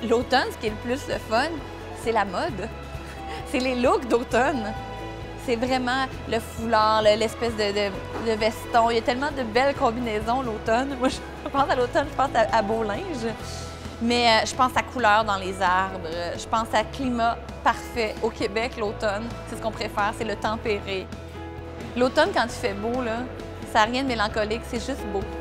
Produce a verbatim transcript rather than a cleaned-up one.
l'automne, ce qui est le plus le fun, c'est la mode. C'est les looks d'automne. C'est vraiment le foulard, l'espèce de, de, de veston. Il y a tellement de belles combinaisons l'automne. Moi, je pense à l'automne, je pense à, à beau linge. Mais euh, je pense à couleur dans les arbres. Je pense à climat parfait. Au Québec, l'automne, c'est ce qu'on préfère, c'est le tempéré. L'automne, quand il fait beau, là, ça n'a rien de mélancolique, c'est juste beau.